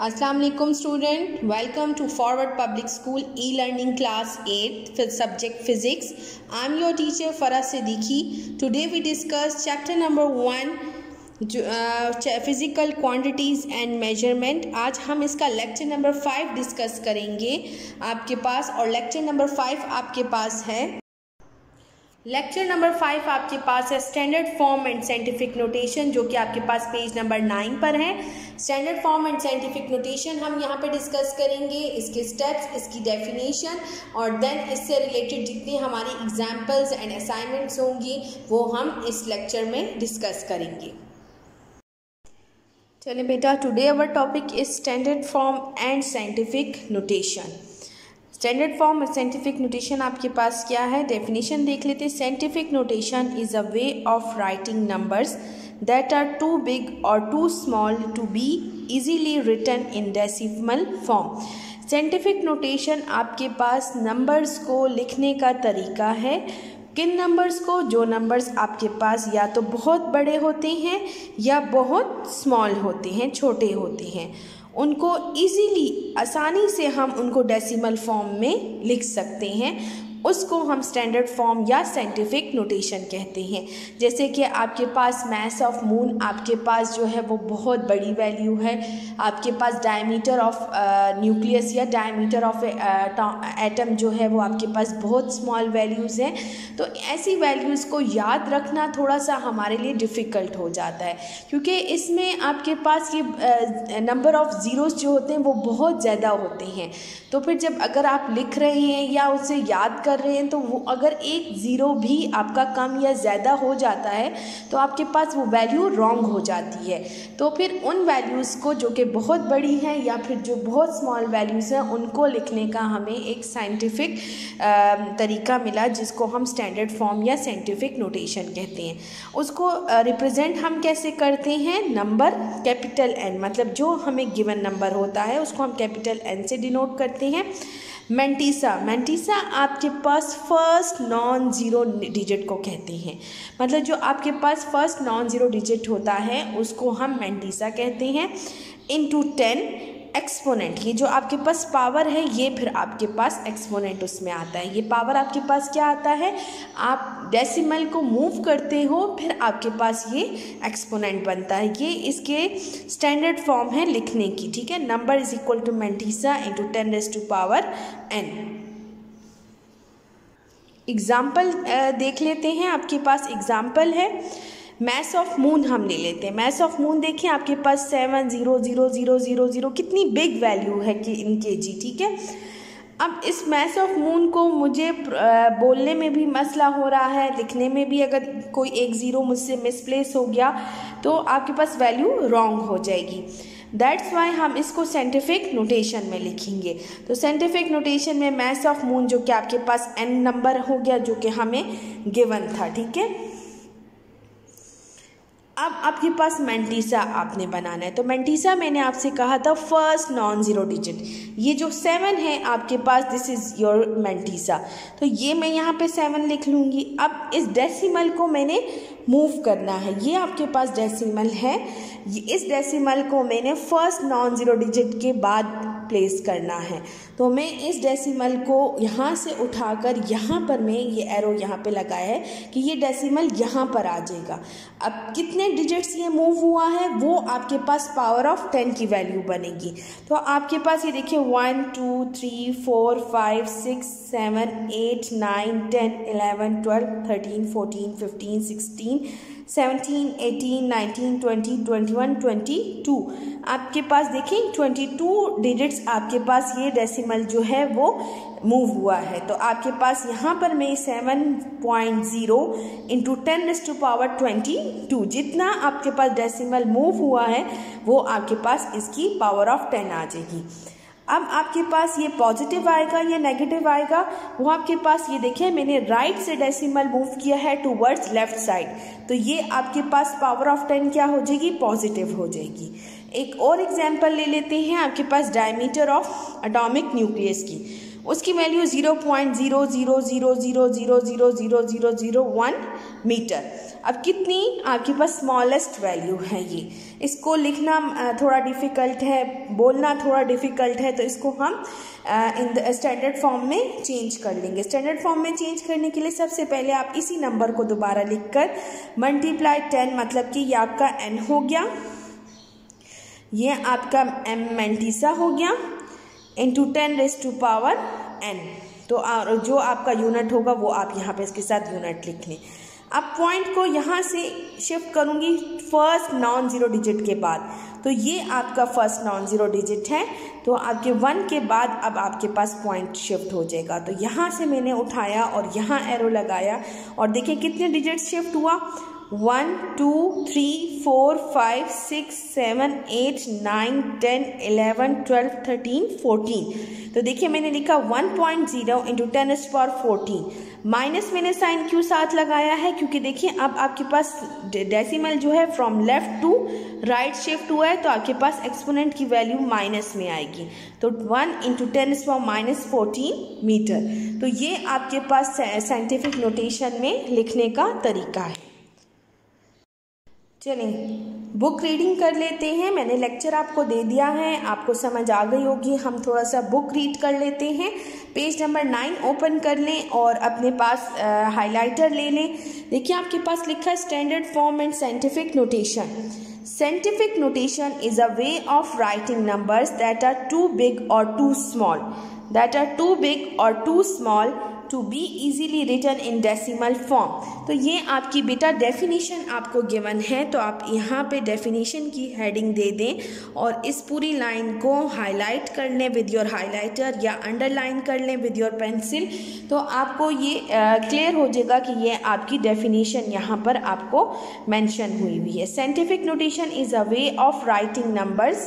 Assalamu alaikum student, welcome to Forward Public School e-learning class 8 for subject physics. I am your teacher Farah Siddiqui. Today we discuss chapter number 1 physical quantities and measurement. आज हम इसका lecture number 5 discuss करेंगे आपके पास, और lecture number 5 आपके पास है। Lecture number 5 आपके पास है standard form and scientific notation, जो कि आपके पास पेज नंबर 9 पर है। Standard form and scientific notation हम यहाँ पे डिस्कस करेंगे, इसके स्टेप्स, इसकी डेफिनेशन, और देन इससे रिलेटेड जितनी हमारी एग्जांपल्स एंड असाइनमेंट्स होंगी वो हम इस लेक्चर में डिस्कस करेंगे। चलिए बेटा, today our topic is standard form and scientific notation. Standard form और साइंटिफिक नोटेशन आपके पास क्या है, डेफिनेशन देख लेते हैं। Scientific notation is a way of writing numbers that are too big or too small to be easily written in decimal form. Scientific notation आपके पास नंबर्स को लिखने का तरीका है। किन नंबर्स को? जो नंबर्स आपके पास या तो बहुत बड़े होते हैं या बहुत स्मॉल होते हैं, छोटे होते हैं, उनको इजीली आसानी से हम उनको डेसिमल फॉर्म में लिख सकते हैं। उसको हम स्टैंडर्ड फॉर्म या साइंटिफिक नोटेशन कहते हैं। जैसे कि आपके पास मास ऑफ मून आपके पास जो है वो बहुत बड़ी वैल्यू है, आपके पास डायमीटर ऑफ न्यूक्लियस या डायमीटर ऑफ एटम जो है वो आपके पास बहुत स्मॉल वैल्यूज़ हैं। तो ऐसी वैल्यूज़ को याद रखना थोड़ा सा हमारे लिए डिफ़िकल्ट हो जाता है, क्योंकि इसमें आपके पास ये नंबर ऑफ़ ज़ीरोज़ जो होते हैं वो बहुत ज़्यादा होते हैं। तो फिर जब अगर आप लिख रहे हैं या उसे याद कर रहे हैं, तो वो अगर एक ज़ीरो भी आपका कम या ज़्यादा हो जाता है तो आपके पास वो वैल्यू रॉन्ग हो जाती है। तो फिर उन वैल्यूज़ को जो कि बहुत बड़ी हैं या फिर जो बहुत स्मॉल वैल्यूज़ हैं उनको लिखने का हमें एक साइंटिफिक तरीका मिला, जिसको हम स्टैंडर्ड फॉर्म या साइंटिफिक नोटेशन कहते हैं। उसको रिप्रेजेंट हम कैसे करते हैं? नंबर कैपिटल एन, मतलब जो हमें गिवन नंबर होता है उसको हम कैपिटल एन से डिनोट करते हैं। मेंटिसा आपके पास फर्स्ट नॉन ज़ीरो डिजिट को कहते हैं, मतलब जो आपके पास फर्स्ट नॉन ज़ीरो डिजिट होता है उसको हम मेंटिसा कहते हैं। इनटू 10 एक्सपोनेंट, ये जो आपके पास पावर है ये फिर आपके पास एक्सपोनेंट उसमें आता है। ये पावर आपके पास क्या आता है, आप डेसिमल को मूव करते हो फिर आपके पास ये एक्सपोनेंट बनता है। ये इसके स्टैंडर्ड फॉर्म है लिखने की, ठीक है। Number is equal to mantissa into 10 raise to power n। Example देख लेते हैं। आपके पास एग्जाम्पल है मैस ऑफ मून, हम ले लेते हैं। मैस ऑफ मून देखिए आपके पास 7,000,000 कितनी बिग वैल्यू है कि इन kg, ठीक है। अब इस मैस ऑफ मून को मुझे बोलने में भी मसला हो रहा है, लिखने में भी अगर कोई एक ज़ीरो मुझसे मिसप्लेस हो गया तो आपके पास वैल्यू रॉन्ग हो जाएगी। दैट्स वाई हम इसको साइंटिफिक नोटेशन में लिखेंगे। तो साइंटिफिक नोटेशन में मैस ऑफ मून जो कि आपके पास n नंबर हो गया जो कि हमें गिवन था, ठीक है। अब आपके पास मेंटिसा आपने बनाना है। तो मेंटिसा मैंने आपसे कहा था फर्स्ट नॉन ज़ीरो डिजिट, ये जो 7 है आपके पास, दिस इज़ योर मेंटिसा। तो ये मैं यहाँ पे 7 लिख लूँगी। अब इस डेसिमल को मैंने मूव करना है, ये आपके पास डेसिमल है, इस डेसिमल को मैंने फर्स्ट नॉन ज़ीरो डिजिट के बाद प्लेस करना है। तो मैं इस डेसिमल को यहाँ से उठाकर यहाँ पर मैं ये एरो यहाँ पे लगाया है कि ये डेसिमल यहाँ पर आ जाएगा। अब कितने डिजिट्स ये मूव हुआ है वो आपके पास पावर ऑफ 10 की वैल्यू बनेगी। तो आपके पास ये देखिए 1 2 3 4 5 6 7 8 9 10 11 12 13 14 15 16 17 18 19 20 21 22 आपके पास देखें 22 डिजिट्स आपके पास ये डेसिमल जो है वो मूव हुआ है। तो आपके पास यहाँ पर मैं 7.0 इंटू 10 रेज़ टू पावर 22 जितना आपके पास डेसिमल मूव हुआ है वो आपके पास इसकी पावर ऑफ 10 आ जाएगी। अब आपके पास ये पॉजिटिव आएगा या नेगेटिव आएगा, वो आपके पास ये देखिए मैंने राइट से डेसिमल मूव किया है टूवर्ड्स लेफ्ट साइड, तो ये आपके पास पावर ऑफ 10 क्या हो जाएगी, पॉजिटिव हो जाएगी। एक और एग्जांपल ले लेते हैं आपके पास डायमीटर ऑफ एटॉमिक न्यूक्लियस की। उसकी वैल्यू 0.00000000001 मीटर। अब कितनी आपके पास स्मॉलेस्ट वैल्यू है ये, इसको लिखना थोड़ा डिफ़िकल्ट है, बोलना थोड़ा डिफ़िकल्ट है, तो इसको हम इन द स्टैंडर्ड फॉर्म में चेंज कर लेंगे। स्टैंडर्ड फॉर्म में चेंज करने के लिए सबसे पहले आप इसी नंबर को दोबारा लिखकर मल्टीप्लाई 10, मतलब कि ये आपका n हो गया, ये आपका m मैंटिसा हो गया, इंटू 10⁻n। तो जो आपका यूनिट होगा वो आप यहाँ पे इसके साथ यूनिट लिख लें। अब पॉइंट को यहाँ से शिफ्ट करूँगी फर्स्ट नॉन ज़ीरो डिजिट के बाद, तो ये आपका फर्स्ट नॉन ज़ीरो डिजिट है, तो आपके 1 के बाद अब आपके पास पॉइंट शिफ्ट हो जाएगा। तो यहाँ से मैंने उठाया और यहाँ एरो लगाया और देखिए कितने डिजिट शिफ्ट हुआ, 1 2 3 4 5 6 7 8 9 10 11 12 13 14। तो देखिए मैंने लिखा 1.0 इंटू 10⁻14, माइनस मैंने साइन क्यों साथ लगाया है, क्योंकि देखिए अब आपके पास डेसिमल जो है from left to right shift हुआ है, तो आपके पास एक्सपोनेंट की वैल्यू माइनस में आएगी। तो 1 इंटू 10⁻14 मीटर। तो ये आपके पास साइंटिफिक नोटेशन में लिखने का तरीका है। चलिए बुक रीडिंग कर लेते हैं। मैंने लेक्चर आपको दे दिया है, आपको समझ आ गई होगी। हम थोड़ा सा बुक रीड कर लेते हैं। पेज नंबर 9 ओपन कर लें और अपने पास हाइलाइटर ले लें। देखिए आपके पास लिखा है standard form and scientific notation. Scientific notation is a way of writing numbers that are too big or too small, to be easily written in decimal form। तो ये आपकी बेटा डेफिनेशन आपको गिवन है, तो आप यहाँ पे डेफिनेशन की हेडिंग दे दें और इस पूरी लाइन को हाईलाइट कर लें विद योर हाइलाइटर या अंडरलाइन कर लें विद योर पेंसिल। तो आपको ये क्लियर हो जाएगा कि ये आपकी डेफिनेशन यहाँ पर आपको मेंशन हुई है। Scientific notation is a way of writing numbers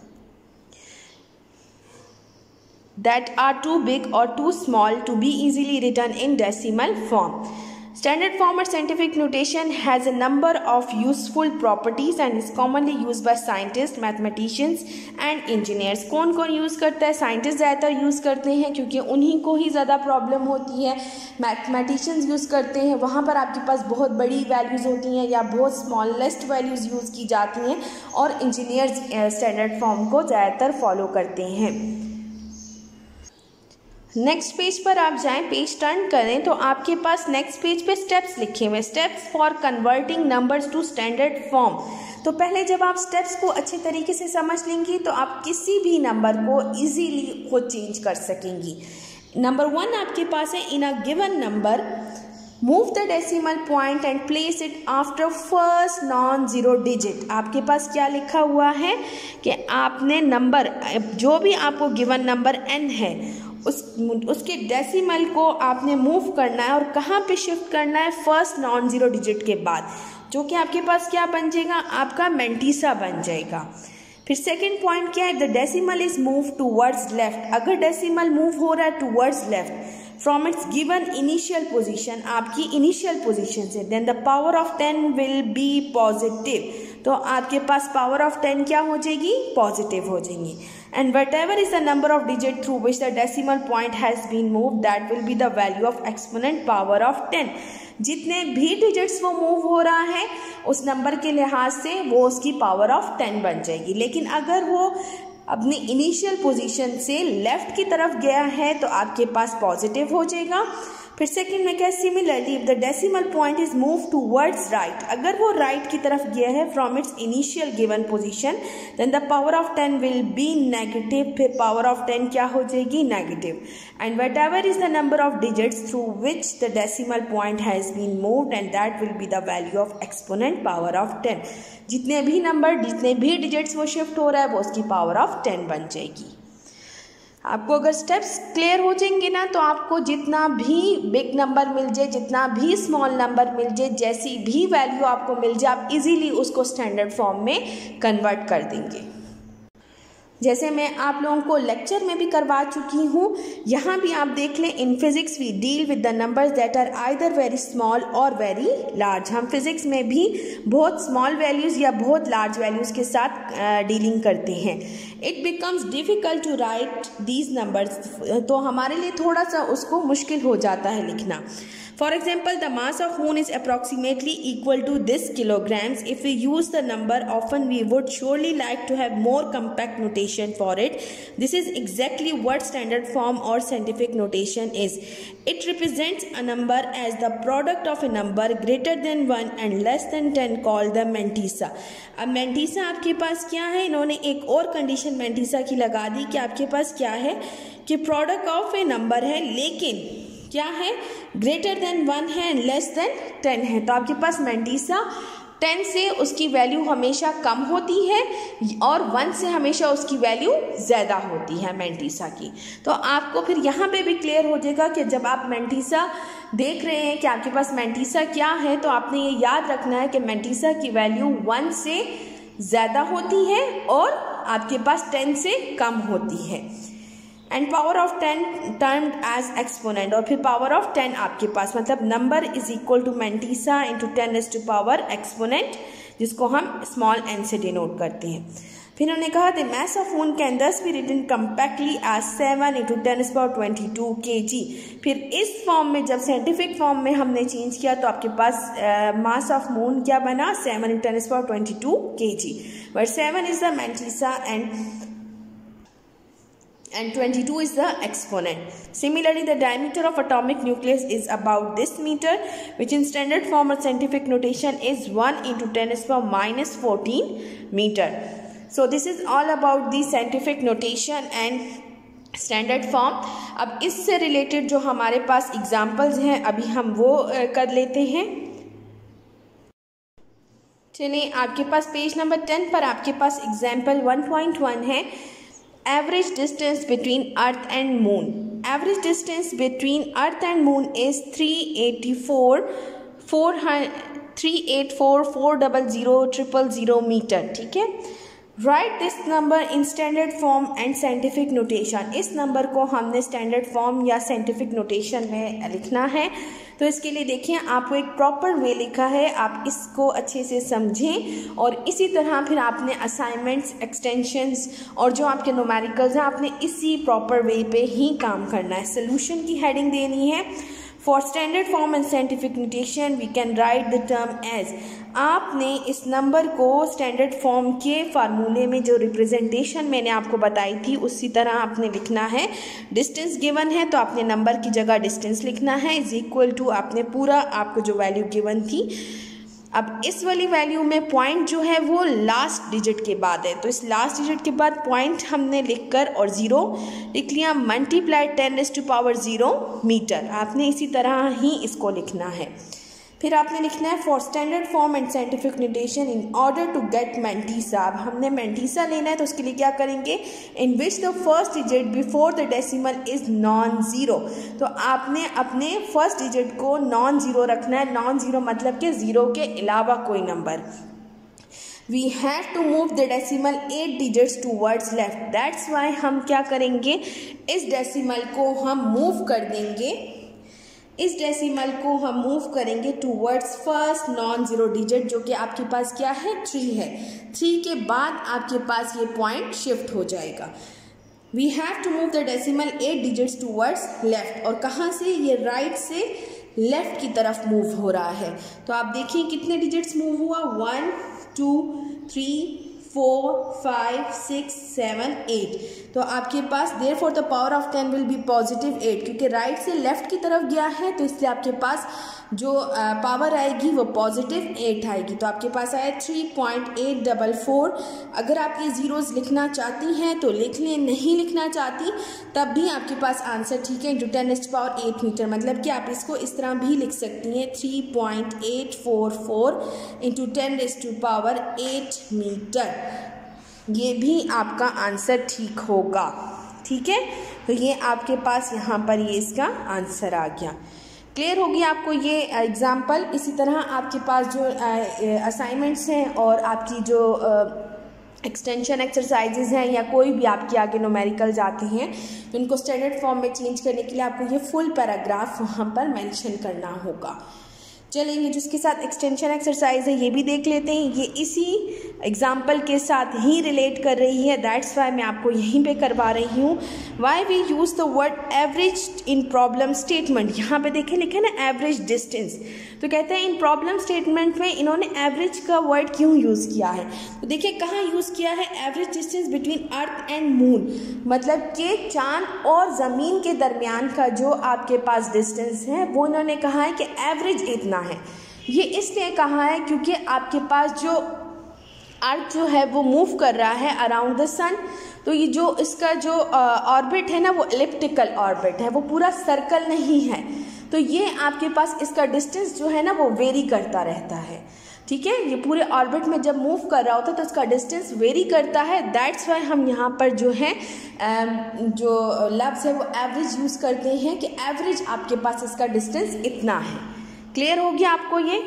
that are too big or too small to be easily written in decimal form. Standard form or scientific notation has a number of useful properties and is commonly used by scientists, mathematicians and engineers। कौन कौन use करता है? Scientist ज़्यादातर use करते हैं क्योंकि उन्हीं को ही ज़्यादा प्रॉब्लम होती है। मैथमेटिशियंस यूज़ करते हैं, वहाँ पर आपके पास बहुत बड़ी वैल्यूज़ होती हैं या बहुत स्मॉलेस्ट वैल्यूज़ यूज़ की जाती हैं, और इंजीनियर्स स्टैंडर्ड फॉर्म को ज़्यादातर फॉलो करते हैं। नेक्स्ट पेज पर आप जाएं, पेज टर्न करें तो आपके पास नेक्स्ट पेज पे स्टेप्स लिखे हुए, steps for converting numbers to standard form. तो पहले जब आप स्टेप्स को अच्छे तरीके से समझ लेंगी तो आप किसी भी नंबर को इजीली खुद चेंज कर सकेंगी। नंबर 1 आपके पास है, in a given number move the decimal point and place it after first non zero digit. आपके पास क्या लिखा हुआ है कि आपने नंबर, जो भी आपको गिवन नंबर n है, उसके डेसिमल को आपने मूव करना है और कहाँ पे शिफ्ट करना है, फर्स्ट नॉन ज़ीरो डिजिट के बाद, जो कि आपके पास क्या बन जाएगा, आपका मैंटिसा बन जाएगा। फिर सेकंड पॉइंट क्या है, the decimal is move towards left. अगर डेसिमल मूव हो रहा है towards left from its given initial position, आपकी इनिशियल पोजीशन से, then the power of 10 will be positive. तो आपके पास पावर ऑफ 10 क्या हो जाएगी, पॉजिटिव हो जाएंगी। And whatever is the number of digit through which the decimal point has been move, that will be the value of exponent power of 10। जितने भी digits वो मूव हो रहा है उस नंबर के लिहाज से वो उसकी पावर ऑफ 10 बन जाएगी। लेकिन अगर वो अपनी इनिशियल पोजीशन से लेफ्ट की तरफ गया है तो आपके पास पॉजिटिव हो जाएगा। फिर सेकंड में क्या, similarly if the decimal point is move towards right, अगर वो राइट की तरफ गया है from its initial given position, then the power of 10 will be negative. फिर पावर ऑफ 10 क्या हो जाएगी, negative. And whatever is the number of digits through which the decimal point has been moved, and that will be the value of exponent power of 10। जितने भी number, जितने भी digits वो shift हो रहा है वो उसकी पावर ऑफ 10 बन जाएगी। आपको अगर स्टेप्स क्लियर हो जाएंगे ना, तो आपको जितना भी बिग नंबर मिल जाए, जितना भी स्मॉल नंबर मिल जाए, जैसी भी वैल्यू आपको मिल जाए, आप इजीली उसको स्टैंडर्ड फॉर्म में कन्वर्ट कर देंगे। जैसे मैं आप लोगों को लेक्चर में भी करवा चुकी हूँ, यहाँ भी आप देख लें, in physics we deal with the numbers that are either very small और वेरी लार्ज। हम फिजिक्स में भी बहुत स्मॉल वैल्यूज़ या बहुत लार्ज वैल्यूज़ के साथ डीलिंग करते हैं। It becomes difficult to write these numbers, तो हमारे लिए थोड़ा सा उसको मुश्किल हो जाता है लिखना। For example, the mass of moon is approximately equal to this kilograms. If we use the number often, we would surely like to have more compact notation for it. This is exactly what standard form or scientific notation is. It represents a number as the product of a number greater than 1 and less than 10 called the mantissa. अब mantissa आपके पास क्या है, इन्होंने एक और condition mantissa की लगा दी कि आपके पास क्या है कि प्रोडक्ट ऑफ ए नंबर है, लेकिन क्या है, ग्रेटर देन 1 है एंड लेस देन 10 है। तो आपके पास mantissa 10 से उसकी वैल्यू हमेशा कम होती है और 1 से हमेशा उसकी वैल्यू ज़्यादा होती है mantissa की। तो आपको फिर यहाँ पे भी क्लियर हो जाएगा कि जब आप mantissa देख रहे हैं कि आपके पास mantissa क्या है, तो आपने ये याद रखना है कि mantissa की वैल्यू 1 से ज़्यादा होती है और आपके पास 10 से कम होती है। And power of 10 termed as exponent, और फिर पावर ऑफ 10 आपके पास मतलब number is equal to mantissa into 10 raise to power exponent, जिसको हम स्मॉल n से डिनोट करते हैं। फिर उन्होंने कहा the mass of moon can thus be written compactly as 7 into 10 raise power 22 kg। फिर इस फॉर्म में जब साइंटिफिक फॉर्म में हमने चेंज किया तो आपके पास मास ऑफ मून क्या बना, 7 into 10 raise power 22 kg, where 7 is the mantissa and 22 is the exponent. Similarly, the diameter of atomic nucleus is about this meter, which in standard form or scientific notation is 1 into 10 raised to power minus 14 meter. So this is all about the scientific notation and standard form. अब इससे related जो हमारे पास examples हैं अभी हम वो कर लेते हैं। चलिए, आपके पास पेज नंबर 10 पर आपके पास example 1.1 है। Average distance between Earth and Moon. Average distance between Earth and Moon is 384,400,000 meter. ठीक है। Write this number in standard form and scientific notation. इस नंबर को हमने स्टैंडर्ड फॉर्म या साइंटिफिक नोटेशन में लिखना है। तो इसके लिए देखिए, आपको एक प्रॉपर वे लिखा है, आप इसको अच्छे से समझें और इसी तरह फिर आपने असाइनमेंट्स, एक्सटेंशंस और जो आपके न्यूमेरिकल्स हैं आपने इसी प्रॉपर वे पे ही काम करना है। सोल्यूशन की हेडिंग देनी है। For standard form and scientific notation we can write the term as. आपने इस नंबर को स्टैंडर्ड फॉर्म के फार्मूले में जो रिप्रेजेंटेशन मैंने आपको बताई थी उसी तरह आपने लिखना है। डिस्टेंस गिवन है तो आपने नंबर की जगह डिस्टेंस लिखना है, इज इक्वल टू आपने पूरा आपको जो वैल्यू गिवन थी। अब इस वाली वैल्यू में पॉइंट जो है वो लास्ट डिजिट के बाद है, तो इस लास्ट डिजिट के बाद पॉइंट हमने लिखकर और ज़ीरो लिख लिया, multiply 10 raise to power 0 metre. आपने इसी तरह ही इसको लिखना है। फिर आपने लिखना है for standard form and scientific notation in order to get mantissa। अब हमने mantissa लेना है तो उसके लिए क्या करेंगे, in which the first digit before the decimal is non zero. तो आपने अपने फर्स्ट डिजिट को नॉन ज़ीरो रखना है। नॉन ज़ीरो मतलब कि ज़ीरो के अलावा कोई number. We have to move the decimal 8 digits towards left. That's why हम क्या करेंगे, इस डेसिमल को हम मूव कर देंगे, इस डेसिमल को हम मूव करेंगे towards first non zero digit जो कि आपके पास क्या है, 3 है। 3 के बाद आपके पास ये पॉइंट शिफ्ट हो जाएगा। We have to move the decimal 8 digits towards left, और कहाँ से, ये राइट से लेफ्ट की तरफ मूव हो रहा है। तो आप देखिए कितने डिजिट्स मूव हुआ, 1 2 3 4 5 6 7 8। तो आपके पास therefore the power of 10 will be positive 8, क्योंकि राइट से लेफ्ट की तरफ गया है तो इसलिए आपके पास जो पावर आएगी वो पॉजिटिव 8 आएगी। तो आपके पास आया 3.844। अगर आप ये ज़ीरोज़ लिखना चाहती हैं तो लिख लें, नहीं लिखना चाहती तब भी आपके पास आंसर ठीक है, into 10 raise to power 8 metre. मतलब कि आप इसको इस तरह भी लिख सकती हैं, 3.844 into 10 raise to power 8 metre. ये भी आपका आंसर ठीक होगा। ठीक है, तो ये आपके पास यहाँ पर ये इसका आंसर आ गया। क्लियर होगी आपको ये एग्जाम्पल। इसी तरह आपके पास जो असाइनमेंट्स हैं और आपकी जो एक्सटेंशन एक्सरसाइजेज हैं या कोई भी आपके आगे न्यूमेरिकल्स आते हैं तो इनको स्टैंडर्ड फॉर्म में चेंज करने के लिए आपको ये फुल पैराग्राफ वहाँ पर मेंशन करना होगा। चलेंगे जिसके साथ एक्सटेंशन एक्सरसाइज है ये भी देख लेते हैं। ये इसी एग्जाम्पल के साथ ही रिलेट कर रही है, दैट्स वाई मैं आपको यहीं पे करवा रही हूँ। Why we use the word average in problem statement. यहाँ पे देखें लिखे ना एवरेज डिस्टेंस, तो कहते हैं इन प्रॉब्लम स्टेटमेंट में इन्होंने एवरेज का वर्ड क्यों यूज़ किया है। तो देखिए कहाँ यूज़ किया है, average distance between earth and moon, मतलब कि चांद और ज़मीन के दरमियान का जो आपके पास डिस्टेंस है वो इन्होंने कहा है कि एवरेज इतना है। ये इसलिए कहा है क्योंकि आपके पास जो अर्थ जो है वो मूव कर रहा है अराउंड द सन, तो ये जो इसका जो ऑर्बिट है ना वो एलिप्टिकल ऑर्बिट है, वो पूरा सर्कल नहीं है। तो ये आपके पास इसका डिस्टेंस जो है ना वो वेरी करता रहता है, ठीक है। ये पूरे ऑर्बिट में जब मूव कर रहा होता है तो इसका डिस्टेंस वेरी करता है, दैट्स वाई हम यहाँ पर जो है जो लफ्ज़ है वो एवरेज यूज़ करते हैं कि एवरेज आपके पास इसका डिस्टेंस इतना है। क्लियर हो गया आपको ये।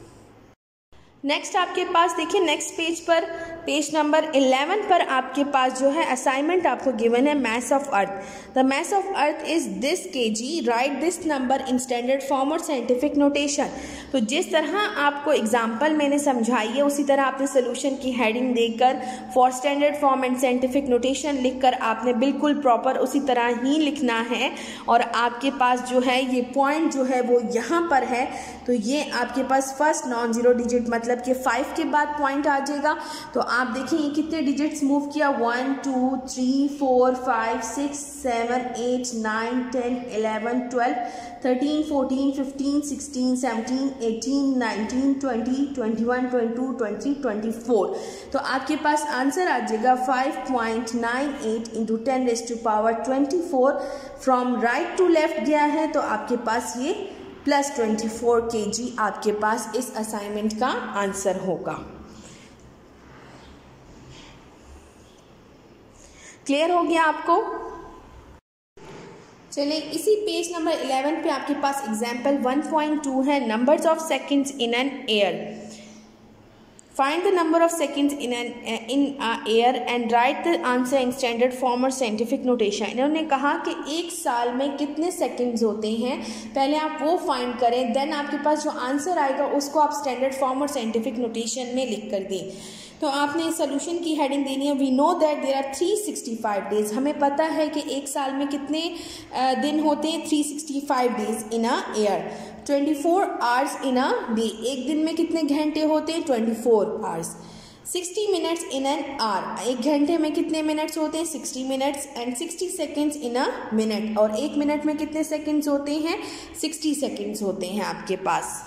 नेक्स्ट आपके पास देखिए नेक्स्ट पेज पर पेज नंबर 11 पर आपके पास जो है असाइनमेंट आपको गिवन है mass of earth. The mass of earth is this KG, write this number in standard form और साइंटिफिक नोटेशन। तो जिस तरह आपको एग्जाम्पल मैंने समझाई है उसी तरह आपने सोल्यूशन की हेडिंग देकर for standard form and scientific notation लिखकर आपने बिल्कुल प्रॉपर उसी तरह ही लिखना है। और आपके पास जो है ये पॉइंट जो है वो यहाँ पर है, तो ये आपके पास फर्स्ट नॉन जीरो डिजिट मतलब कि 5 के बाद पॉइंट आ जाएगा। तो आप देखिए ये कितने डिजिट्स मूव किया, 1 2 3 4 5 6 7 8 9 10 11 12 13 14 15 16 17 18 19 20 21 22 23 24। तो आपके पास आंसर आ जाएगा 5.98 into 10⁻²4। From right to left गया है तो आपके पास ये +24 kg आपके पास इस असाइनमेंट का आंसर होगा। क्लियर हो गया आपको। चलिए इसी पेज नंबर 11 पे आपके पास एग्जाम्पल 1.2 है, numbers of seconds in an year. Find the number of seconds in year and write the answer in standard form और साइंटिफिक नोटेशन। इन्होंने कहा कि एक साल में कितने सेकंड्स होते हैं, पहले आप वो फाइंड करें, देन आपके पास जो आंसर आएगा उसको आप स्टैंडर्ड फॉर्म और साइंटिफिक नोटेशन में लिख कर दें। तो आपने सोल्यूशन की हेडिंग देनी है we know that there are 365 days. हमें पता है कि एक साल में कितने दिन होते हैं, 365 days in a year, 24 hours in a day. एक दिन में कितने घंटे होते हैं, 24 hours. 60 minutes in an hour, एक घंटे में कितने मिनट्स होते हैं, 60 minutes. And 60 seconds in a minute, और एक मिनट में कितने सेकेंड्स होते हैं, 60 सेकेंड्स होते हैं आपके पास।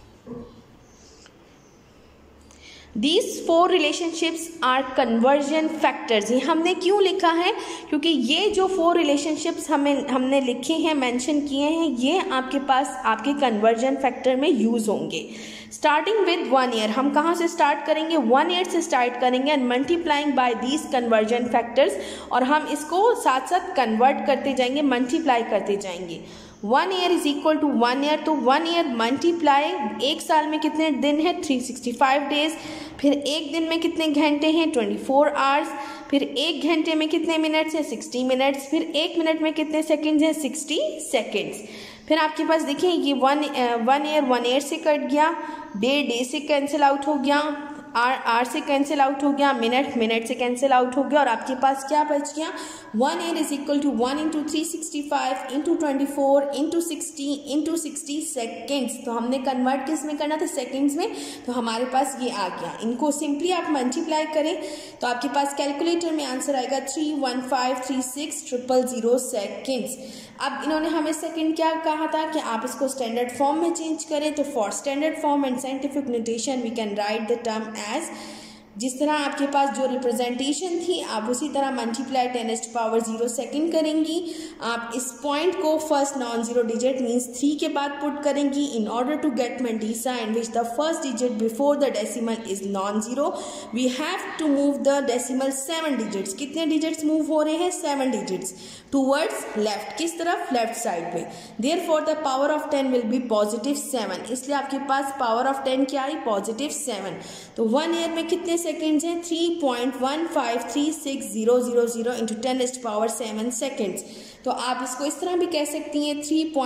These 4 relationships are conversion factors। ये हमने क्यों लिखा है, क्योंकि ये जो 4 relationships हमने लिखे हैं, मेंशन किए हैं, ये आपके पास आपके कन्वर्जन फैक्टर में यूज होंगे। स्टार्टिंग विद 1 ईयर, हम कहाँ से स्टार्ट करेंगे, 1 ईयर से स्टार्ट करेंगे and multiplying by these conversion factors, और हम इसको साथ साथ कन्वर्ट करते जाएंगे, मल्टीप्लाई करते जाएंगे। 1 year is equal to 1 year, तो 1 ईयर मल्टीप्लाई, एक साल में कितने दिन है, 365 डेज। फिर एक दिन में कितने घंटे हैं, 24 आवर्स। फिर एक घंटे में कितने मिनट्स हैं, 60 मिनट्स। फिर एक मिनट में कितने सेकेंड्स हैं, 60 सेकेंड्स। फिर आपके पास देखिए ये 1 ईयर 1 ईयर से कट गया, डे से कैंसिल आउट हो गया, आर से कैंसिल आउट हो गया, मिनट से कैंसिल आउट हो गया, और आपके पास क्या बच गया, 1 year is equal to 1 into 365 into 24 into 60 seconds. तो हमने कन्वर्ट किस में करना था, सेकेंड्स में, तो हमारे पास ये आ गया। इनको सिंपली आप मल्टीप्लाई करें तो आपके पास कैलकुलेटर में आंसर आएगा 31536,000 सेकेंड्स। अब इन्होंने हमें सेकेंड क्या कहा था कि आप इसको स्टैंडर्ड फॉर्म में चेंज करें, तो for standard form and scientific notation we can write the term as, जिस तरह आपके पास जो रिप्रेजेंटेशन थी आप उसी तरह मल्टीप्लाई 10⁻0 सेकेंड करेंगी। आप इस पॉइंट को first non zero digit means 3 के बाद पुट करेंगी in order to get mantissa in which the first digit before the decimal is non zero. We have to move the decimal 7 digits. कितने digits move हो रहे हैं, 7 digits towards left, किस तरफ, left side पे। Therefore the power of 10 will be +7, इसलिए आपके पास power of 10 क्या आई, +7। तो 1 ईयर में कितने सेकेंड्स हैं 3.153600 इंटू 10⁻⁷ सेकेंड्स। तो आप इसको इस तरह भी कह सकती हैं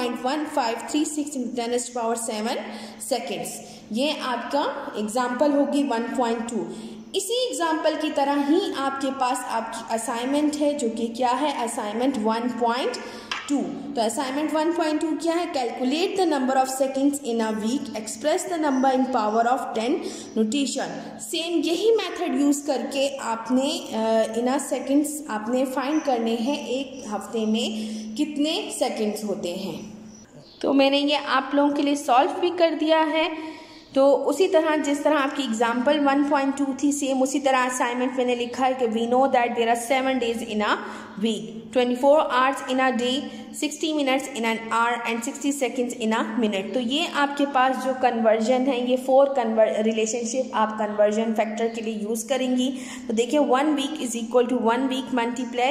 3.1536 इंटू 10⁻⁷ सेकेंड्स। ये आपका एग्जाम्पल होगी 1.2। इसी एग्जाम्पल की तरह ही आपके पास आपकी असाइनमेंट है जो कि क्या है, असाइनमेंट 1.2। तो असाइनमेंट 1.2 क्या है, calculate the number of seconds in a week, express the number in power of 10 notation. Same यही मेथड यूज करके आपने इन अ सेकेंड्स आपने फाइंड करने हैं एक हफ्ते में कितने सेकेंड्स होते हैं। तो मैंने ये आप लोगों के लिए सॉल्व भी कर दिया है। तो उसी तरह जिस तरह आपकी एग्जाम्पल 1.2 थी, सेम उसी तरह असाइनमेंट मैंने लिखा है कि we know that there are 7 days in a week, 24 hours in a day, 60 minutes in an hour and 60 seconds in a minute. तो ये आपके पास जो कन्वर्जन है, ये 4 रिलेशनशिप आप कन्वर्जन फैक्टर के लिए यूज़ करेंगी। तो देखिए 1 week is equal to 1 week multiply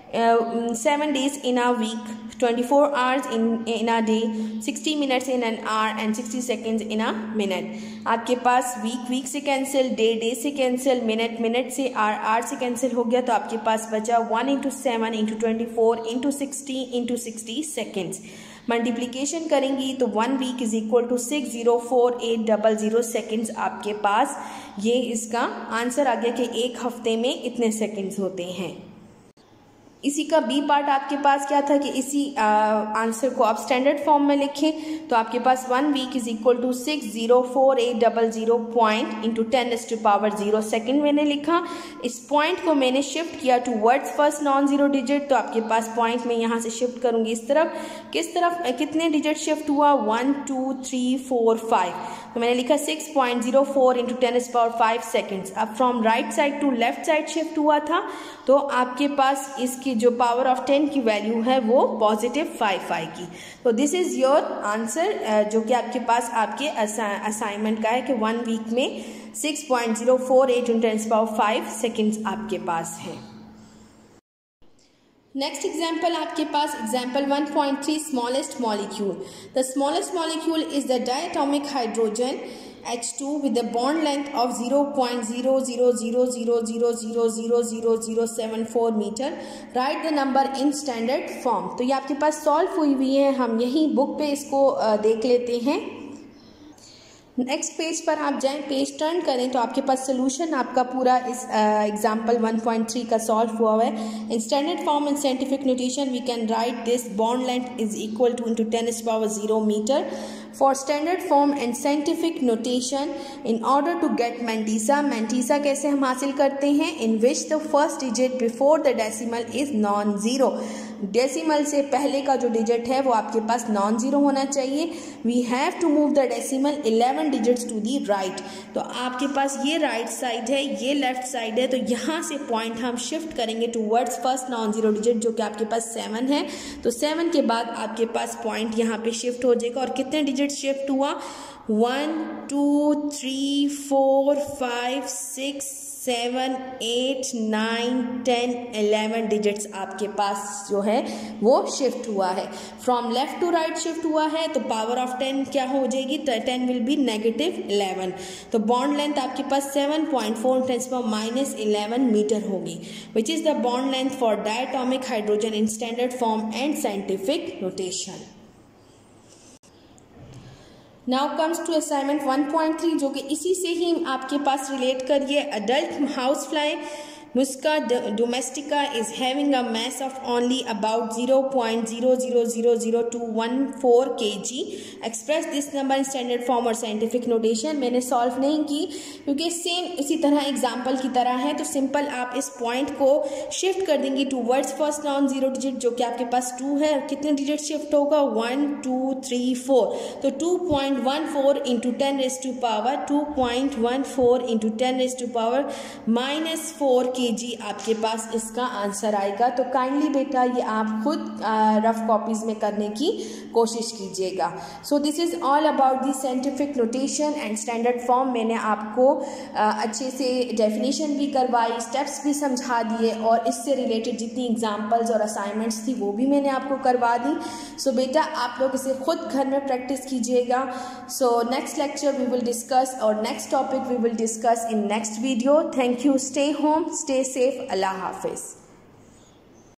7 days in a week, 24 hours in a day, 60 minutes in an hour and 60 seconds in a minute। आपके पास वीक से कैंसिल, डे से कैंसिल, मिनट से, आर से कैंसिल हो गया। तो आपके पास बचा 1 × 7 × 24 × 60 सेकेंड्स। मल्टीप्लीकेशन करेंगी तो 1 week is equal to 604800 seconds आपके पास। ये इसका आंसर आ गया कि एक हफ्ते में इतने सेकेंड्स होते हैं। इसी का बी पार्ट आपके पास क्या था कि इसी आंसर को आप स्टैंडर्ड फॉर्म में लिखें। तो आपके पास 1 week is equal to 604800 point into 10⁻�0 second मैंने लिखा। इस पॉइंट को मैंने शिफ्ट किया towards first non zero digit. तो आपके पास पॉइंट में यहाँ से शिफ्ट करूंगी इस तरफ। किस तरफ कितने डिजिट शिफ्ट हुआ, 1 2 3 4 5। तो मैंने लिखा 6.04 इंटू 10⁻⁵ सेकेंड्स। अब from right side to left side shift हुआ था। तो आपके पास इसकी जो पावर ऑफ 10 की वैल्यू है वो +5 आएगी। तो दिस इज योर आंसर जो कि आपके पास आपके असाइनमेंट का है कि 1 वीक में 6.048 इंटू 10⁻⁵ सेकेंड्स आपके पास है। नेक्स्ट एग्जाम्पल आपके पास example 1.3 smallest molecule. The smallest molecule is the diatomic hydrogen H2 with a bond length of 0.0000000074 metre. Write the number in standard form. तो ये आपके पास सॉल्व हुई हुई है, हम यही बुक पे इसको देख लेते हैं। नेक्स्ट पेज पर आप जाएं, पेज टर्न करें तो आपके पास सोल्यूशन आपका पूरा इस एग्जाम्पल 1.3 का सॉल्व हुआ है। In standard form in scientific notation we can write this bond length is equal to into 10⁻�0 metre. For standard form and scientific notation, in order to get mantissa कैसे हम हासिल करते हैं, in which the first digit before the decimal is non-zero। Decimal से पहले का जो digit है वो आपके पास नॉन जीरो होना चाहिए। We have to move the decimal 11 digits to the right. तो आपके पास ये राइट साइड है, ये लेफ्ट साइड है। तो यहाँ से पॉइंट हम शिफ्ट करेंगे towards first non zero digit जो कि आपके पास 7 है। तो 7 के बाद आपके पास पॉइंट यहाँ पे शिफ्ट हो जाएगा। और कितने डिजिट शिफ्ट हुआ, 1 2 3 4 5 6 7 8 9 10 11 डिजिट्स आपके पास जो है वो शिफ्ट हुआ है। From left to right shift हुआ है। तो पावर ऑफ 10 क्या हो जाएगी, 10 विल बी -11। तो बॉन्ड लेंथ आपके पास 7.4 × 10⁻⁻11 मीटर होगी, which is the bond length for diatomic hydrogen in standard form and scientific notation. Now comes to assignment 1.3 जो कि इसी से ही आपके पास रिलेट करिए। Adult house fly musca domestica is having a mass of only about 0.0000214 kg। Express this number in standard form और scientific notation. मैंने सॉल्व नहीं की क्योंकि सेम इसी तरह एग्जाम्पल की तरह है। तो सिंपल आप इस पॉइंट को शिफ्ट कर देंगी towards first non zero digit जो कि आपके पास 2 है। कितने डिजिट शिफ्ट होगा, 1 2 3 4। तो 2.14 इंटू 10⁻2.14 इंटू 10⁻⁻⁴ kg आपके पास इसका आंसर आएगा। तो काइंडली बेटा ये आप खुद रफ कॉपीज़ में करने की कोशिश कीजिएगा। So this is all about the scientific notation and standard form. मैंने आपको अच्छे से डेफिनेशन भी करवाई, स्टेप्स भी समझा दिए और इससे रिलेटेड जितनी एग्जांपल्स और असाइनमेंट्स थी वो भी मैंने आपको करवा दी। सो बेटा आप लोग इसे खुद घर में प्रैक्टिस कीजिएगा। So next lecture we will discuss और next topic we will discuss in next video. Thank you. Stay home, stay safe. अल्लाह हाफिज़।